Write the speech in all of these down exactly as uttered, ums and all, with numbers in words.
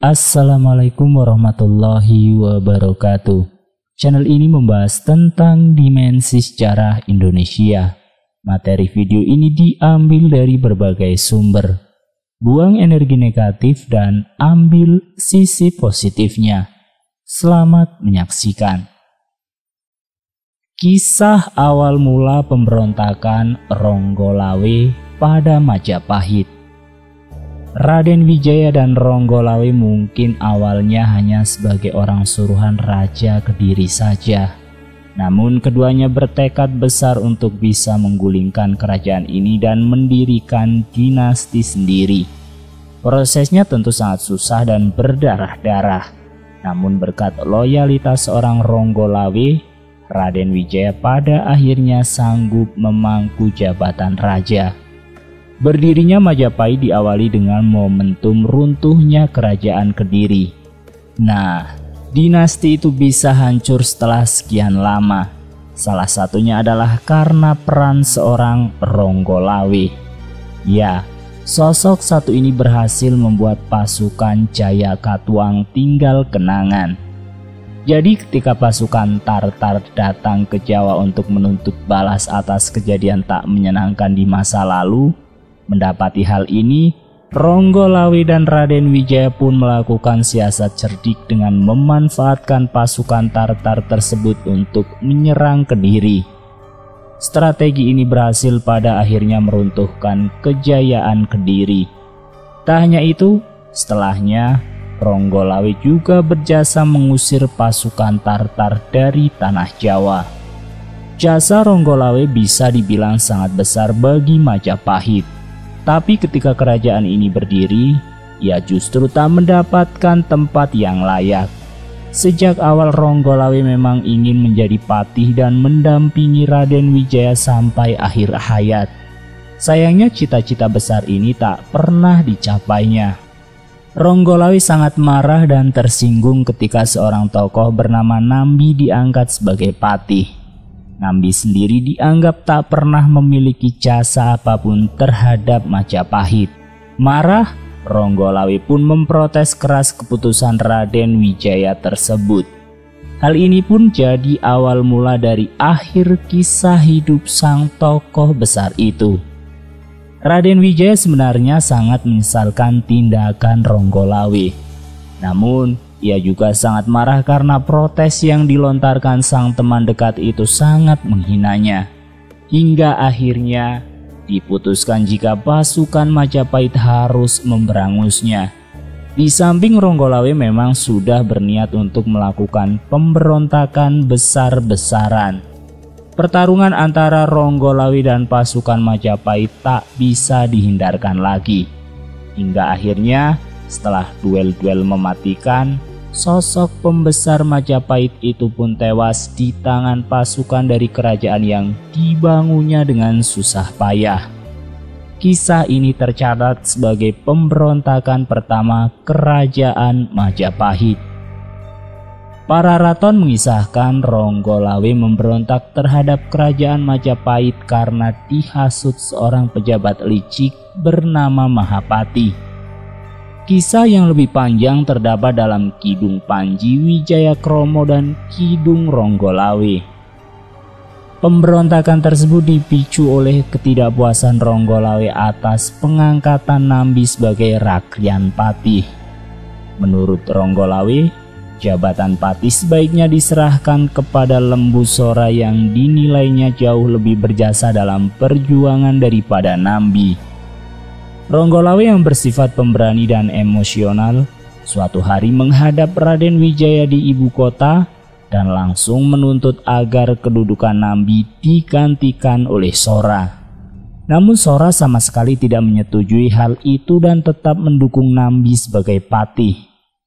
Assalamualaikum warahmatullahi wabarakatuh. Channel ini membahas tentang dimensi sejarah Indonesia. Materi video ini diambil dari berbagai sumber. Buang energi negatif dan ambil sisi positifnya. Selamat menyaksikan. Kisah awal mula pemberontakan Ronggolawe pada Majapahit. Raden Wijaya dan Ronggolawe mungkin awalnya hanya sebagai orang suruhan Raja Kediri saja. Namun keduanya bertekad besar untuk bisa menggulingkan kerajaan ini dan mendirikan dinasti sendiri. Prosesnya tentu sangat susah dan berdarah-darah. Namun berkat loyalitas seorang Ronggolawe, Raden Wijaya pada akhirnya sanggup memangku jabatan raja. Berdirinya Majapahit diawali dengan momentum runtuhnya kerajaan Kediri. Nah, dinasti itu bisa hancur setelah sekian lama. Salah satunya adalah karena peran seorang Ronggolawe. Ya, sosok satu ini berhasil membuat pasukan Jayakatwang tinggal kenangan. Jadi ketika pasukan Tartar datang ke Jawa untuk menuntut balas atas kejadian tak menyenangkan di masa lalu, mendapati hal ini, Ronggolawe dan Raden Wijaya pun melakukan siasat cerdik dengan memanfaatkan pasukan Tartar tersebut untuk menyerang Kediri. Strategi ini berhasil pada akhirnya meruntuhkan kejayaan Kediri. Tak hanya itu, setelahnya Ronggolawe juga berjasa mengusir pasukan Tartar dari tanah Jawa. Jasa Ronggolawe bisa dibilang sangat besar bagi Majapahit. Tapi ketika kerajaan ini berdiri, ia justru tak mendapatkan tempat yang layak. Sejak awal Ronggolawe memang ingin menjadi patih dan mendampingi Raden Wijaya sampai akhir hayat. Sayangnya cita-cita besar ini tak pernah dicapainya. Ronggolawe sangat marah dan tersinggung ketika seorang tokoh bernama Nambi diangkat sebagai patih. Nambi sendiri dianggap tak pernah memiliki jasa apapun terhadap Majapahit. Marah, Ronggolawe pun memprotes keras keputusan Raden Wijaya tersebut. Hal ini pun jadi awal mula dari akhir kisah hidup sang tokoh besar itu. Raden Wijaya sebenarnya sangat menyesalkan tindakan Ronggolawe. Namun, ia juga sangat marah karena protes yang dilontarkan sang teman dekat itu sangat menghinanya. Hingga akhirnya diputuskan jika pasukan Majapahit harus memberangusnya. Di samping Ronggolawe memang sudah berniat untuk melakukan pemberontakan besar-besaran. Pertarungan antara Ronggolawe dan pasukan Majapahit tak bisa dihindarkan lagi. Hingga akhirnya setelah duel-duel mematikan, sosok pembesar Majapahit itu pun tewas di tangan pasukan dari kerajaan yang dibangunnya dengan susah payah. Kisah ini tercatat sebagai pemberontakan pertama kerajaan Majapahit. Para raton mengisahkan Ronggolawe memberontak terhadap kerajaan Majapahit karena dihasut seorang pejabat licik bernama Mahapati. Kisah yang lebih panjang terdapat dalam Kidung Panji Wijayakromo dan Kidung Ronggolawe. Pemberontakan tersebut dipicu oleh ketidakpuasan Ronggolawe atas pengangkatan Nambi sebagai Rakrian Patih. Menurut Ronggolawe, jabatan patih sebaiknya diserahkan kepada Lembu Sora yang dinilainya jauh lebih berjasa dalam perjuangan daripada Nambi. Ronggolawe yang bersifat pemberani dan emosional, suatu hari menghadap Raden Wijaya di ibu kota dan langsung menuntut agar kedudukan Nambi digantikan oleh Sora. Namun Sora sama sekali tidak menyetujui hal itu dan tetap mendukung Nambi sebagai patih.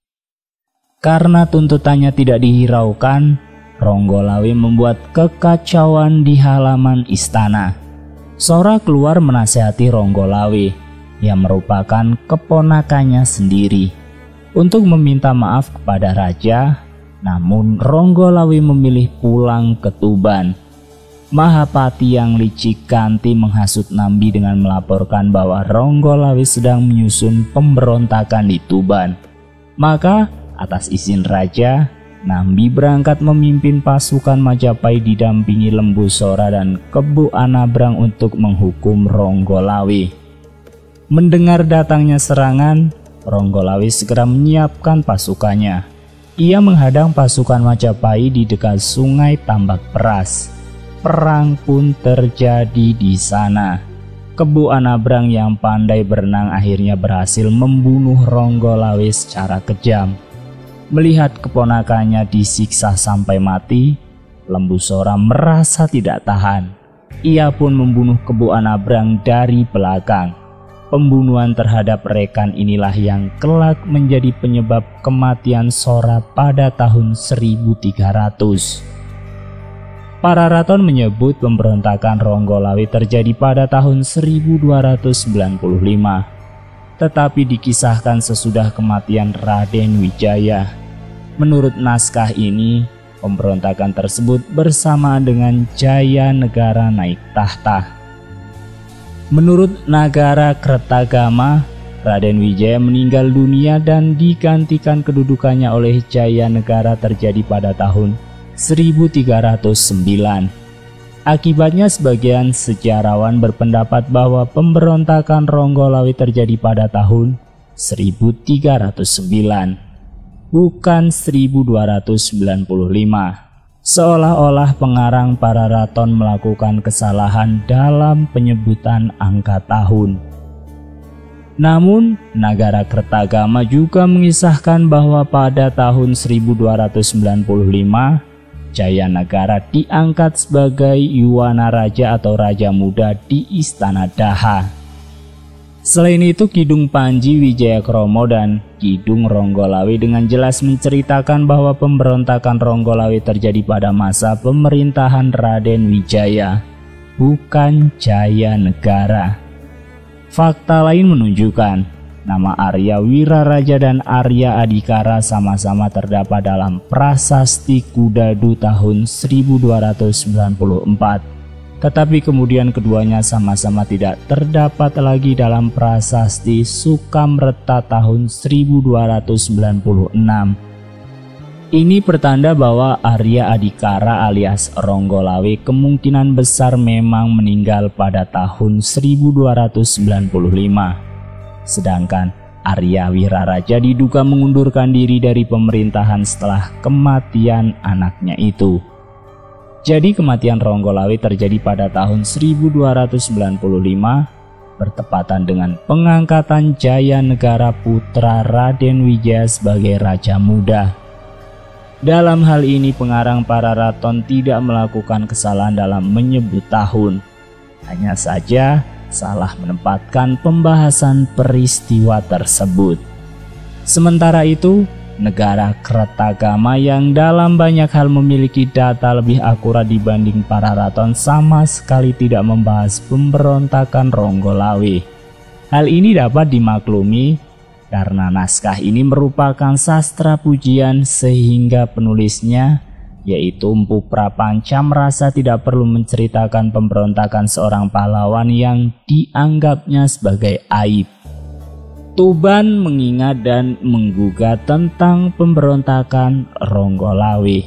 Karena tuntutannya tidak dihiraukan, Ronggolawe membuat kekacauan di halaman istana. Sora keluar menasihati Ronggolawe, yang merupakan keponakannya sendiri, untuk meminta maaf kepada raja. Namun Ronggolawe memilih pulang ke Tuban. Mahapati yang licik kanti menghasut Nambi dengan melaporkan bahwa Ronggolawe sedang menyusun pemberontakan di Tuban. Maka atas izin raja, Nambi berangkat memimpin pasukan Majapahit didampingi Lembu Sora dan Kebu Anabrang untuk menghukum Ronggolawe. Mendengar datangnya serangan, Ronggolawe segera menyiapkan pasukannya. Ia menghadang pasukan Majapahit di dekat Sungai Tambak Peras. Perang pun terjadi di sana. Kebu Anabrang yang pandai berenang akhirnya berhasil membunuh Ronggolawe secara kejam. Melihat keponakannya disiksa sampai mati, Lembu Sora merasa tidak tahan. Ia pun membunuh Kebu Anabrang dari belakang. Pembunuhan terhadap rekan inilah yang kelak menjadi penyebab kematian Sora pada tahun seribu tiga ratus. Para raton menyebut pemberontakan Ronggolawe terjadi pada tahun seribu dua ratus sembilan puluh lima, tetapi dikisahkan sesudah kematian Raden Wijaya. Menurut naskah ini, pemberontakan tersebut bersamaan dengan Jaya Negara naik tahta. Menurut Nagara Kertagama, Raden Wijaya meninggal dunia dan digantikan kedudukannya oleh Jaya Negara terjadi pada tahun seribu tiga ratus sembilan. Akibatnya sebagian sejarawan berpendapat bahwa pemberontakan Ronggolawe terjadi pada tahun seribu tiga ratus sembilan. Bukan seribu dua ratus sembilan puluh lima, seolah-olah pengarang para raton melakukan kesalahan dalam penyebutan angka tahun. Namun, Nagara Kertagama juga mengisahkan bahwa pada tahun seribu dua ratus sembilan puluh lima, Jaya Negara diangkat sebagai Yuwana Raja atau Raja Muda di Istana Daha. Selain itu, Kidung Panji Wijakromo dan Kidung Ronggolawe dengan jelas menceritakan bahwa pemberontakan Ronggolawe terjadi pada masa pemerintahan Raden Wijaya, bukan Jaya Negara. Fakta lain menunjukkan nama Arya Wiraraja dan Arya Adikara sama-sama terdapat dalam Prasasti Kudadu tahun seribu dua ratus sembilan puluh empat. Tetapi kemudian keduanya sama-sama tidak terdapat lagi dalam Prasasti Sukamreta tahun seribu dua ratus sembilan puluh enam. Ini pertanda bahwa Arya Adikara alias Ronggolawe kemungkinan besar memang meninggal pada tahun seribu dua ratus sembilan puluh lima. Sedangkan Arya Wiraraja diduga mengundurkan diri dari pemerintahan setelah kematian anaknya itu. Jadi kematian Ronggolawe terjadi pada tahun seribu dua ratus sembilan puluh lima, bertepatan dengan pengangkatan Jaya Negara putra Raden Wijaya sebagai Raja Muda. Dalam hal ini pengarang para raton tidak melakukan kesalahan dalam menyebut tahun, hanya saja salah menempatkan pembahasan peristiwa tersebut. Sementara itu, Negara Kertagama yang dalam banyak hal memiliki data lebih akurat dibanding para raton sama sekali tidak membahas pemberontakan Ronggolawe. Hal ini dapat dimaklumi karena naskah ini merupakan sastra pujian sehingga penulisnya, yaitu Empu Prapanca, merasa tidak perlu menceritakan pemberontakan seorang pahlawan yang dianggapnya sebagai aib. Tuban mengingat dan menggugat tentang pemberontakan Ronggolawe.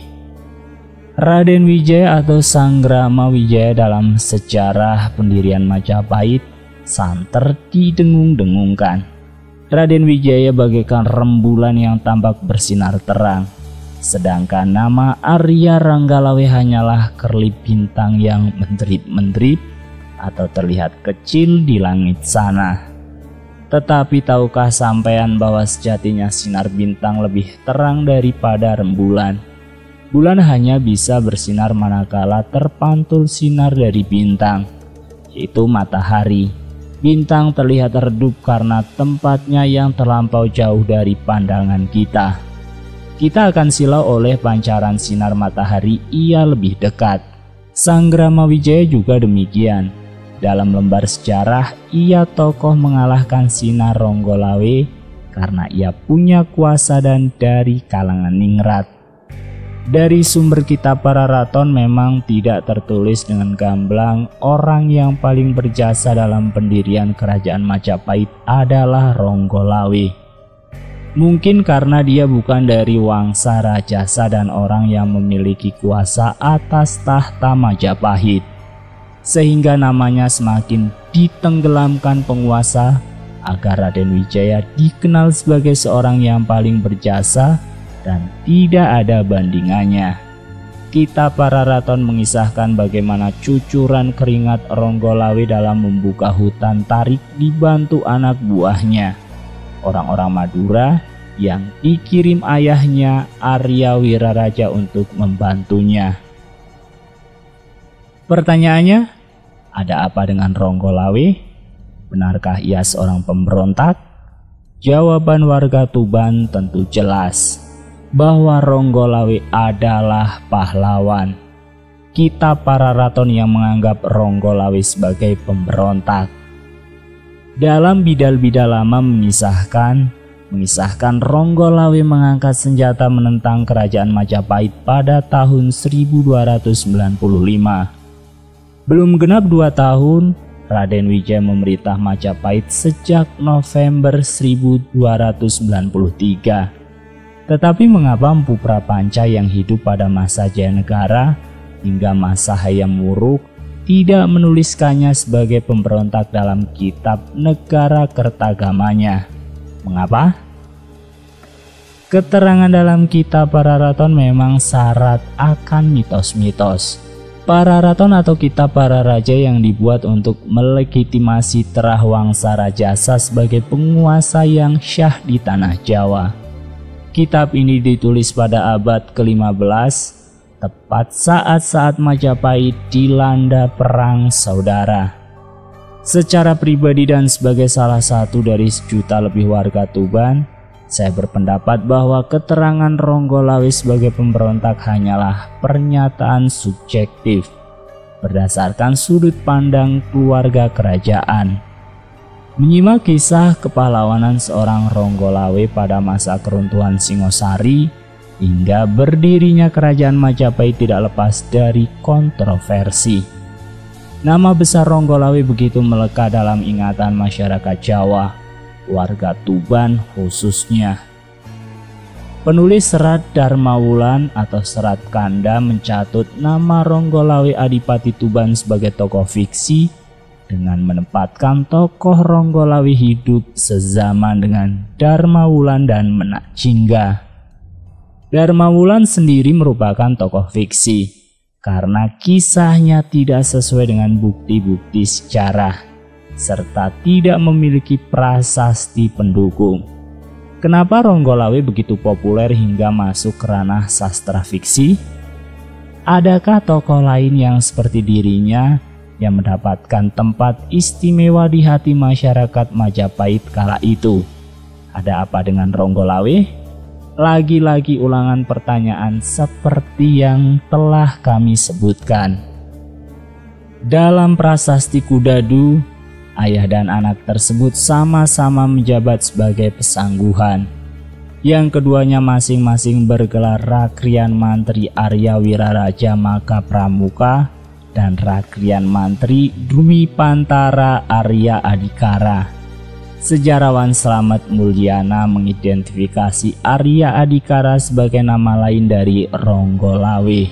Raden Wijaya atau Sanggrama Wijaya dalam sejarah pendirian Majapahit santer didengung-dengungkan. Raden Wijaya bagaikan rembulan yang tampak bersinar terang, sedangkan nama Arya Ranggalawe hanyalah kerlip bintang yang menderip-menderip atau terlihat kecil di langit sana. Tetapi tahukah sampean bahwa sejatinya sinar bintang lebih terang daripada rembulan? Bulan hanya bisa bersinar manakala terpantul sinar dari bintang, yaitu matahari. Bintang terlihat redup karena tempatnya yang terlampau jauh dari pandangan kita. Kita akan silau oleh pancaran sinar matahari, ia lebih dekat. Sanggrama Wijaya juga demikian. Dalam lembar sejarah, ia tokoh mengalahkan sinar Ronggolawe karena ia punya kuasa dan dari kalangan ningrat. Dari sumber kitab para raton memang tidak tertulis dengan gamblang orang yang paling berjasa dalam pendirian kerajaan Majapahit adalah Ronggolawe. Mungkin karena dia bukan dari wangsa rajasa dan orang yang memiliki kuasa atas tahta Majapahit, sehingga namanya semakin ditenggelamkan penguasa agar Raden Wijaya dikenal sebagai seorang yang paling berjasa dan tidak ada bandingannya. Kitab Pararaton mengisahkan bagaimana cucuran keringat Ronggolawe dalam membuka hutan tarik dibantu anak buahnya, orang-orang Madura yang dikirim ayahnya Arya Wiraraja untuk membantunya. Pertanyaannya, ada apa dengan Ronggolawe? Benarkah ia seorang pemberontak? Jawaban warga Tuban tentu jelas, bahwa Ronggolawe adalah pahlawan. Kitab Pararaton yang menganggap Ronggolawe sebagai pemberontak. Dalam Bidal-Bidal Lama mengisahkan, mengisahkan Ronggolawe mengangkat senjata menentang kerajaan Majapahit pada tahun seribu dua ratus sembilan puluh lima. Belum genap dua tahun, Raden Wijaya memerintah Majapahit sejak November seribu dua ratus sembilan puluh tiga. Tetapi mengapa Mpu Prapanca yang hidup pada masa Jayanegara hingga masa Hayam Wuruk tidak menuliskannya sebagai pemberontak dalam kitab Negara Kertagamanya? Mengapa? Keterangan dalam kitab Pararaton memang syarat akan mitos-mitos. Pararaton atau kitab para raja yang dibuat untuk melegitimasi terah wangsa rajasa sebagai penguasa yang syah di tanah Jawa. Kitab ini ditulis pada abad ke lima belas, tepat saat-saat Majapahit dilanda perang saudara. Secara pribadi dan sebagai salah satu dari sejuta lebih warga Tuban, saya berpendapat bahwa keterangan Ronggolawe sebagai pemberontak hanyalah pernyataan subjektif berdasarkan sudut pandang keluarga kerajaan. Menyimak kisah kepahlawanan seorang Ronggolawe pada masa keruntuhan Singosari hingga berdirinya kerajaan Majapahit tidak lepas dari kontroversi. Nama besar Ronggolawe begitu melekat dalam ingatan masyarakat Jawa, warga Tuban khususnya. Penulis serat Darmawulan atau serat Kanda mencatut nama Ronggolawe Adipati Tuban sebagai tokoh fiksi dengan menempatkan tokoh Ronggolawe hidup sezaman dengan Darmawulan dan Menak Jingga. Darmawulan sendiri merupakan tokoh fiksi karena kisahnya tidak sesuai dengan bukti-bukti sejarah serta tidak memiliki prasasti pendukung. Kenapa Ronggolawe begitu populer hingga masuk ke ranah sastra fiksi? Adakah tokoh lain yang seperti dirinya yang mendapatkan tempat istimewa di hati masyarakat Majapahit kala itu? Ada apa dengan Ronggolawe? Lagi-lagi ulangan pertanyaan seperti yang telah kami sebutkan. Dalam prasasti Kudadu, ayah dan anak tersebut sama-sama menjabat sebagai pesangguhan. Yang keduanya masing-masing bergelar Rakrian Mantri Arya Wiraraja Maka Pramuka dan Rakrian Mantri Dwi Pantara Arya Adikara. Sejarawan Slamet Mulyana mengidentifikasi Arya Adikara sebagai nama lain dari Ronggolawe.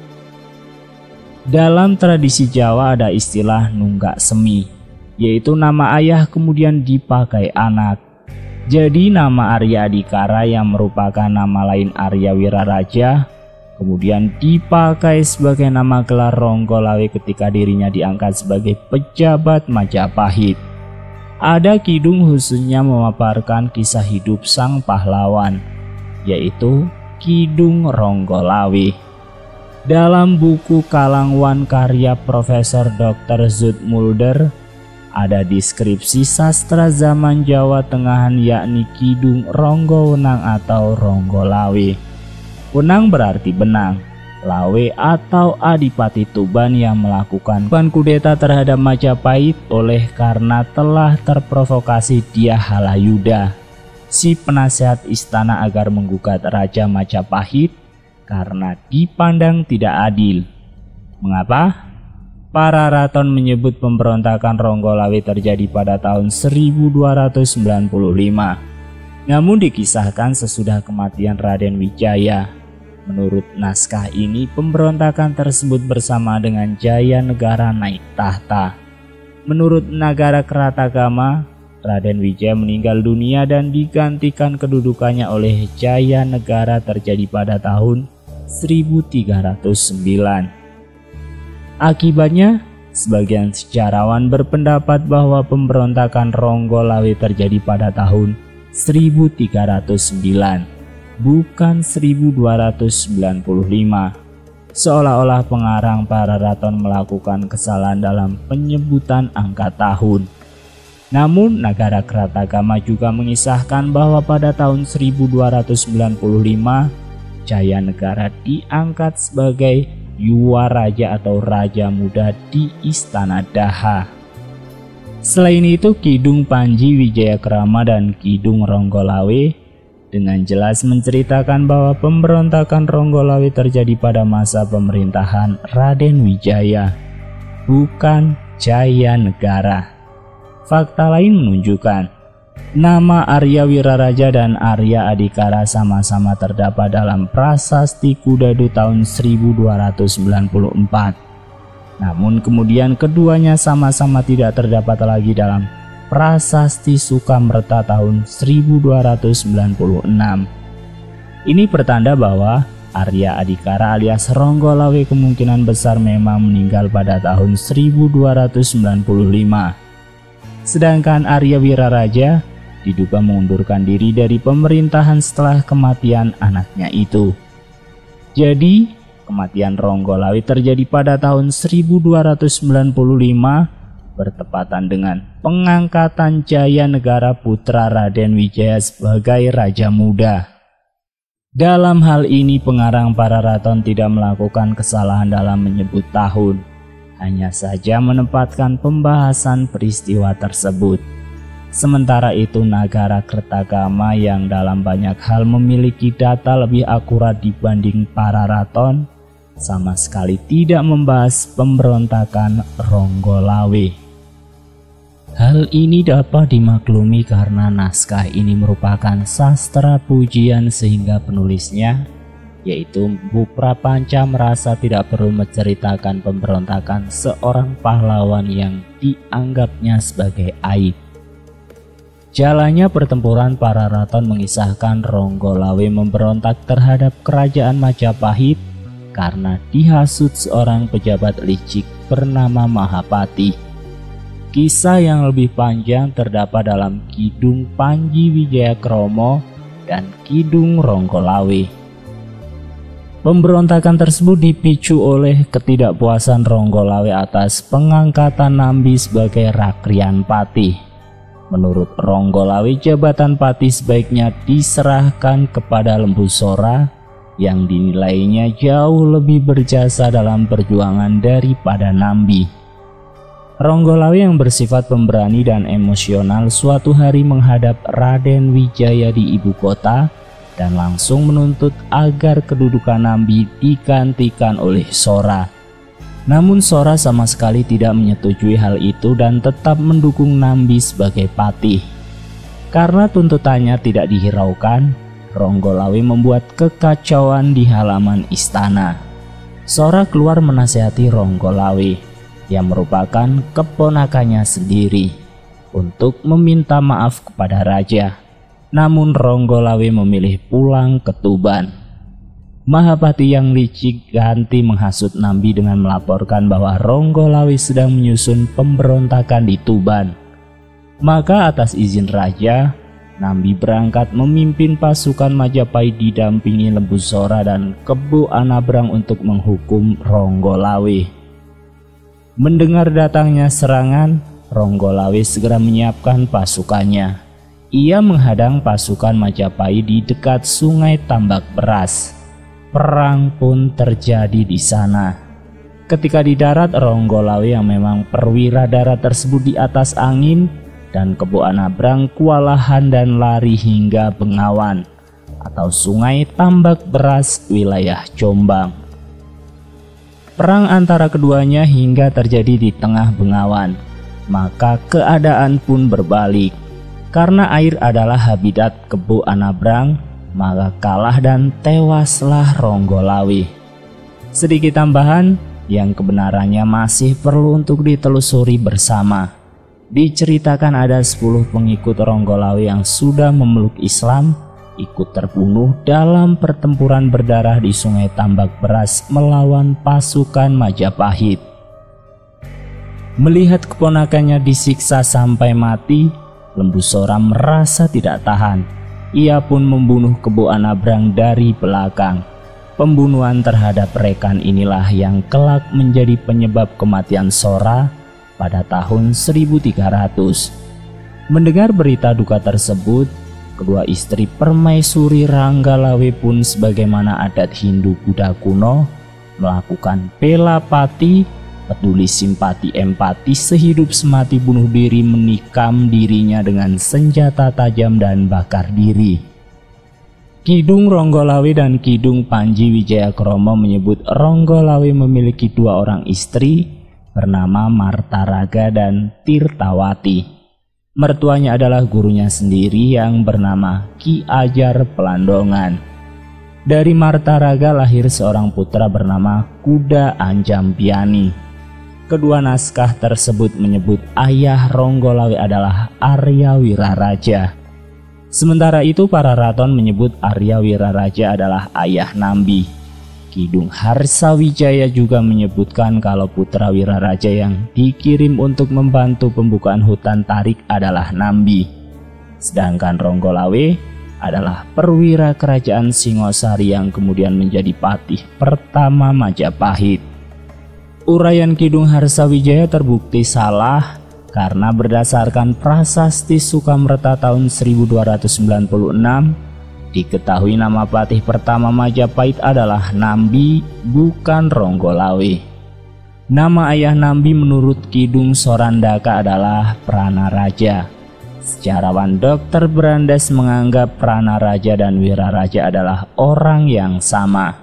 Dalam tradisi Jawa ada istilah nunggak semi, yaitu nama ayah kemudian dipakai anak. Jadi nama Arya Adikara yang merupakan nama lain Arya Wiraraja kemudian dipakai sebagai nama gelar Ronggolawe ketika dirinya diangkat sebagai pejabat Majapahit. Ada kidung khususnya memaparkan kisah hidup sang pahlawan, yaitu Kidung Ronggolawe. Dalam buku Kalangwan karya Profesor Doktor Zoetmulder ada deskripsi sastra zaman Jawa Tengahan yakni Kidung Ronggowenang atau Ronggolawe. Wenang berarti benang, Lawe atau Adipati Tuban yang melakukan kudeta terhadap Majapahit oleh karena telah terprovokasi Dyah Halayuda, si penasehat istana agar menggugat Raja Majapahit karena dipandang tidak adil. Mengapa? Pararaton menyebut pemberontakan Ronggolawe terjadi pada tahun seribu dua ratus sembilan puluh lima. Namun dikisahkan sesudah kematian Raden Wijaya. Menurut naskah ini, pemberontakan tersebut bersama dengan Jaya Negara naik tahta. Menurut Nagara Kratagama, Raden Wijaya meninggal dunia dan digantikan kedudukannya oleh Jaya Negara terjadi pada tahun seribu tiga ratus sembilan. Akibatnya, sebagian sejarawan berpendapat bahwa pemberontakan Ronggolawe terjadi pada tahun seribu tiga ratus sembilan. Bukan seribu dua ratus sembilan puluh lima, seolah-olah pengarang Pararaton melakukan kesalahan dalam penyebutan angka tahun. Namun Nagara Kratagama juga mengisahkan bahwa pada tahun seribu dua ratus sembilan puluh lima, Jaya Negara diangkat sebagai Yuwa Raja atau Raja Muda di Istana Daha. Selain itu, Kidung Panji Wijayakrama dan Kidung Ronggolawe dengan jelas menceritakan bahwa pemberontakan Ronggolawe terjadi pada masa pemerintahan Raden Wijaya, bukan Jaya Negara. Fakta lain menunjukkan nama Arya Wiraraja dan Arya Adikara sama-sama terdapat dalam Prasasti Kudadu tahun seribu dua ratus sembilan puluh empat. Namun kemudian keduanya sama-sama tidak terdapat lagi dalam Prasasti Sukamrta tahun seribu dua ratus sembilan puluh enam. Ini pertanda bahwa Arya Adikara alias Ronggolawe kemungkinan besar memang meninggal pada tahun seribu dua ratus sembilan puluh lima. Sedangkan Arya Wiraraja diduga mengundurkan diri dari pemerintahan setelah kematian anaknya itu. Jadi, kematian Ronggolawe terjadi pada tahun seribu dua ratus sembilan puluh lima bertepatan dengan pengangkatan Jaya Negara putra Raden Wijaya sebagai Raja Muda. Dalam hal ini pengarang Pararaton tidak melakukan kesalahan dalam menyebut tahun, hanya saja menempatkan pembahasan peristiwa tersebut. Sementara itu Nagara Kertagama yang dalam banyak hal memiliki data lebih akurat dibanding Pararaton, sama sekali tidak membahas pemberontakan Ronggolawe. Hal ini dapat dimaklumi karena naskah ini merupakan sastra pujian sehingga penulisnya, yaitu Mpu Prapanca, merasa tidak perlu menceritakan pemberontakan seorang pahlawan yang dianggapnya sebagai aib. Jalannya pertempuran Pararaton mengisahkan Ronggolawe memberontak terhadap kerajaan Majapahit karena dihasut seorang pejabat licik bernama Mahapati. Kisah yang lebih panjang terdapat dalam Kidung Panji Wijayakrama dan Kidung Ronggolawe. Pemberontakan tersebut dipicu oleh ketidakpuasan Ronggolawe atas pengangkatan Nambi sebagai Rakrian Patih. Menurut Ronggolawe, jabatan Patih sebaiknya diserahkan kepada Lembu Sora yang dinilainya jauh lebih berjasa dalam perjuangan daripada Nambi. Ronggolawe yang bersifat pemberani dan emosional suatu hari menghadap Raden Wijaya di ibu kota dan langsung menuntut agar kedudukan Nambi digantikan oleh Sora. Namun Sora sama sekali tidak menyetujui hal itu dan tetap mendukung Nambi sebagai patih. Karena tuntutannya tidak dihiraukan, Ronggolawe membuat kekacauan di halaman istana. Sora keluar menasihati Ronggolawe yang merupakan keponakannya sendiri untuk meminta maaf kepada raja. Namun Ronggolawe memilih pulang ke Tuban. Mahapati yang licik ganti menghasut Nambi dengan melaporkan bahwa Ronggolawe sedang menyusun pemberontakan di Tuban. Maka atas izin raja, Nambi berangkat memimpin pasukan Majapahit didampingi Lembu Sora dan Kebo Anabrang untuk menghukum Ronggolawe. Mendengar datangnya serangan, Ronggolawe segera menyiapkan pasukannya. Ia menghadang pasukan Majapahit di dekat Sungai Tambak Beras. Perang pun terjadi di sana. Ketika di darat, Ronggolawe yang memang perwira darat tersebut di atas angin dan Kebo Anabrang kewalahan dan lari hingga Bengawan atau Sungai Tambak Beras wilayah Jombang. Perang antara keduanya hingga terjadi di tengah Bengawan, maka keadaan pun berbalik. Karena air adalah habitat Kebu Anabrang, maka kalah dan tewaslah Ronggolawe. Sedikit tambahan yang kebenarannya masih perlu untuk ditelusuri bersama. Diceritakan ada sepuluh pengikut Ronggolawe yang sudah memeluk Islam ikut terbunuh dalam pertempuran berdarah di Sungai Tambak Beras melawan pasukan Majapahit. Melihat keponakannya disiksa sampai mati, Lembu Sora merasa tidak tahan. Ia pun membunuh Kebu Anabrang dari belakang. Pembunuhan terhadap rekan inilah yang kelak menjadi penyebab kematian Sora pada tahun seribu tiga ratus. Mendengar berita duka tersebut, kedua istri Permaisuri Ranggalawe pun sebagaimana adat Hindu Buddha kuno melakukan pelapati, peduli simpati empati, sehidup semati bunuh diri, menikam dirinya dengan senjata tajam dan bakar diri. Kidung Ronggolawe dan Kidung Panji Wijakromo menyebut Ronggolawe memiliki dua orang istri bernama Martaraga dan Tirtawati. Mertuanya adalah gurunya sendiri yang bernama Ki Ajar Pelandongan. Dari Martaraga lahir seorang putra bernama Kuda Anjampiani. Kedua naskah tersebut menyebut ayah Ronggolawe adalah Arya Wiraraja. Sementara itu para raton menyebut Arya Wiraraja adalah ayah Nambi. Kidung Harsawijaya juga menyebutkan kalau putra Wiraraja yang dikirim untuk membantu pembukaan hutan tarik adalah Nambi. Sedangkan Ronggolawe adalah perwira kerajaan Singosari yang kemudian menjadi patih pertama Majapahit. Uraian Kidung Harsawijaya terbukti salah karena berdasarkan Prasasti Sukamreta tahun seribu dua ratus sembilan puluh enam diketahui nama patih pertama Majapahit adalah Nambi, bukan Ronggolawe. Nama ayah Nambi menurut Kidung Sorandaka adalah Pranaraja. Sejarawan dokter Brandes menganggap Pranaraja dan Wiraraja adalah orang yang sama.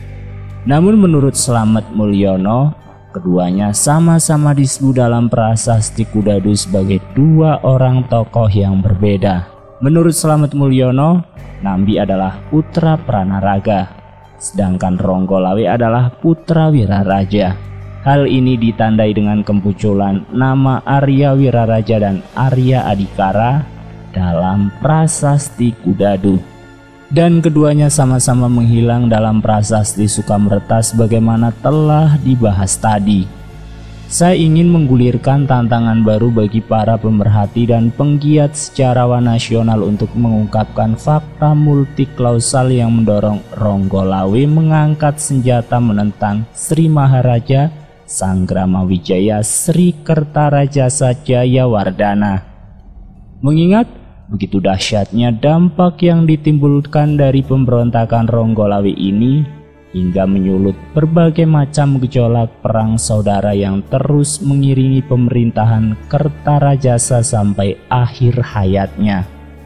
Namun menurut Slamet Mulyono, keduanya sama-sama disebut dalam Prasasti Kudadu sebagai dua orang tokoh yang berbeda. Menurut Slamet Mulyono, Nambi adalah putra Pranaraga, sedangkan Ronggolawe adalah putra Wiraraja. Hal ini ditandai dengan kemunculan nama Arya Wiraraja dan Arya Adikara dalam Prasasti Kudadu. Dan keduanya sama-sama menghilang dalam Prasasti Sukamreta sebagaimana telah dibahas tadi. Saya ingin menggulirkan tantangan baru bagi para pemerhati dan penggiat sejarawan nasional untuk mengungkapkan fakta multiklausal yang mendorong Ronggolawe mengangkat senjata menentang Sri Maharaja Sangramawijaya Sri Kertarajasa Jayawardana. Mengingat begitu dahsyatnya dampak yang ditimbulkan dari pemberontakan Ronggolawe ini hingga menyulut berbagai macam gejolak perang saudara yang terus mengiringi pemerintahan Kertarajasa sampai akhir hayatnya.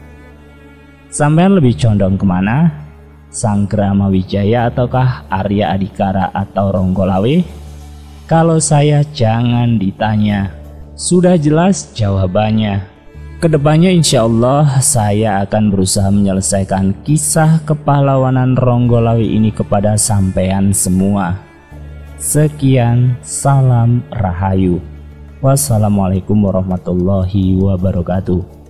Sampean lebih condong kemana? Sangramawijaya ataukah Arya Adikara atau Ronggolawe? Kalau saya jangan ditanya, sudah jelas jawabannya. Kedepannya insya Allah saya akan berusaha menyelesaikan kisah kepahlawanan Ronggolawe ini kepada sampean semua. Sekian, salam rahayu. Wassalamualaikum warahmatullahi wabarakatuh.